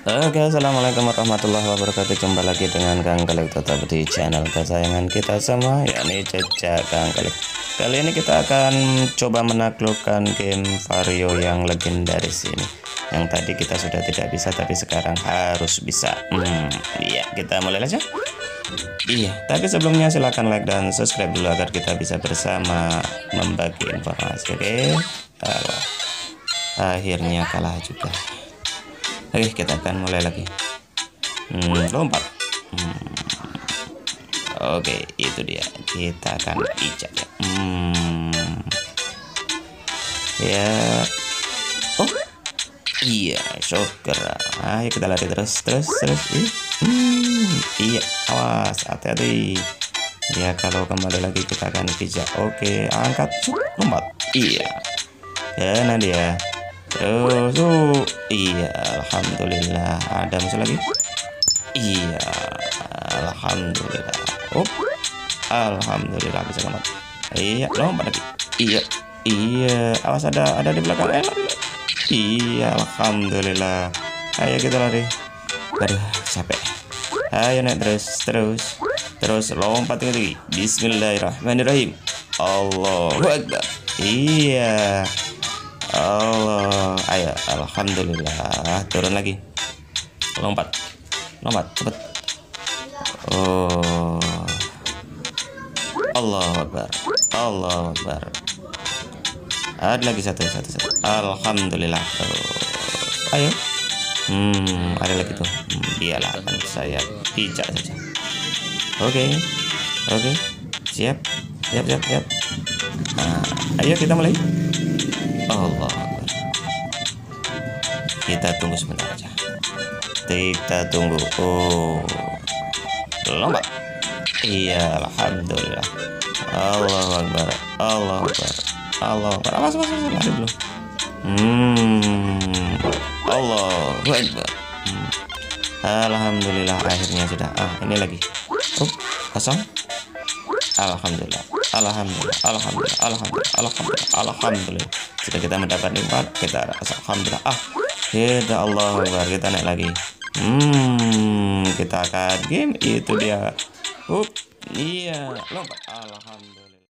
Oke, assalamualaikum warahmatullahi wabarakatuh. Jumpa lagi dengan Kang Kalik, tetap di channel kesayangan kita semua, yakni Cecak Kang Kalik. Kali ini kita akan coba menaklukkan game Vario yang legendaris ini. Yang tadi kita sudah tidak bisa, tapi sekarang harus bisa. Iya, kita mulai aja. Iya, tapi sebelumnya silahkan like dan subscribe dulu agar kita bisa bersama membagi informasi. Oke, akhirnya kalah juga. Oke, kita akan mulai lagi. Lompat. Oke, itu dia. Kita akan ijak ya. Ya. Oh, iya, shocker. Ayo kita lari terus. Iya, awas, hati-hati. Ya, kalau kembali lagi kita akan pijak. Oke, angkat, lompat. Iya. Karena dia. Terus, iya, alhamdulillah. Ada musuh lagi. Iya, alhamdulillah. Alhamdulillah bisa lompat. Iya, lompat lagi. Iya, awas ada di belakang. Iya, alhamdulillah. Ayo kita lari. Aduh, capek. Ayo naik terus lompat lagi. Bismillahirrahmanirrahim. Allahu Akbar. Iya. Allah, ayo, alhamdulillah. Turun lagi, lompat cepet. Oh, Allahu Akbar. Ada lagi satu. Alhamdulillah. Ayo. Ada lagi tuh. Dialah akan saya pijak saja. Oke. Siap. Nah, ayo kita mulai. Allah, kita tunggu sebentar aja. Kita tunggu. Oh, lompat. Iya, alhamdulillah. Allahu Akbar. Awas, lari dulu. Allahu Akbar. Alhamdulillah, akhirnya sudah. Ini lagi. Kosong. Alhamdulillah. Sudah kita mendapat nikmat, kita rasa alhamdulillah. Kita Allah Akbar, kita naik lagi. Kita akan game itu dia. Iya, lompat. Alhamdulillah.